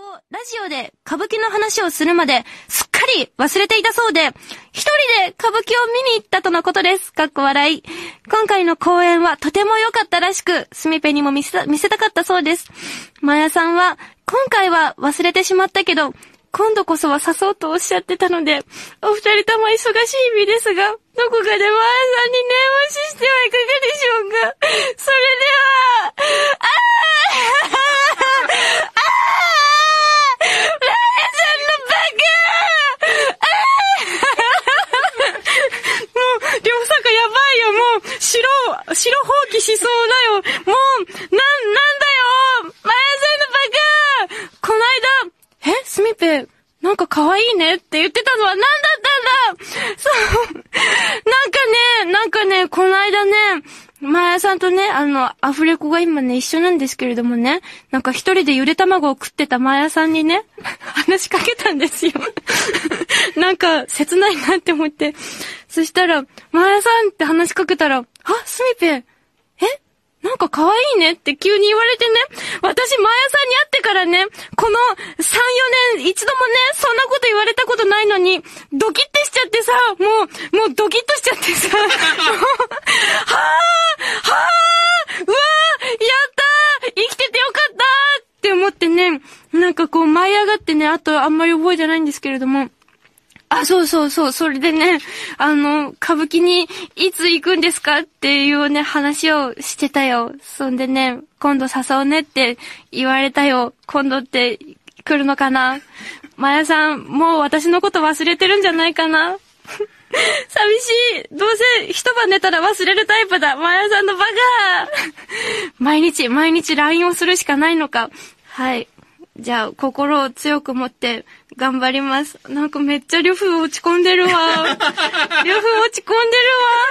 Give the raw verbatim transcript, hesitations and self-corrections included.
ラジオで歌舞伎の話をするまですっかり忘れていたそうで、一人で歌舞伎を見に行ったとのことです。かっこ笑い。今回の公演はとても良かったらしく、スミペにも見せた、見せたかったそうです。マヤさんは、今回は忘れてしまったけど、今度こそは誘うとおっしゃってたので、お二人とも忙しい日々ですが、どこかでマヤさんに念押ししてはいかがでしょうか。それでは、あーあーマヤさんのバカもう、両坂やばいよ、もう、白、白放棄しそうだよ。もう、な、なんだよマヤさんのバカこの間、えスミペ、なんか可愛いねって言ってたのは何だったんだそう。なんかね、なんかね、この間ね、マヤさんとね、あの、アフレコが今ね、一緒なんですけれどもね、なんか一人でゆで卵を食ってたマヤさんにね、話しかけたんですよ。なんか、切ないなって思って。そしたら、マヤさんって話しかけたら、あ、スミペ、えなんか可愛いねって急に言われてね、私、マヤさんに会ってからね、このさん、よねん一度もね、そんなこと言われたことないのに、ドキッてしちゃってさ、もう、もうドキッとしちゃってさ、もうはぁはぁうわーやったー生きててよかったーって思ってね、なんかこう舞い上がってね、あとあんまり覚えてないんですけれども、あ、そうそうそう、それでね、あの、歌舞伎にいつ行くんですかっていうね、話をしてたよ。そんでね、今度誘うねって言われたよ。今度って来るのかな？マヤさん、もう私のこと忘れてるんじゃないかな？寂しい。どうせ一晩寝たら忘れるタイプだ。マヤさんのバカ毎日、毎日 ライン をするしかないのか。はい。じゃあ、心を強く持って頑張ります。なんかめっちゃリュフ落ち込んでるわ。リュフ落ち込んでるわ。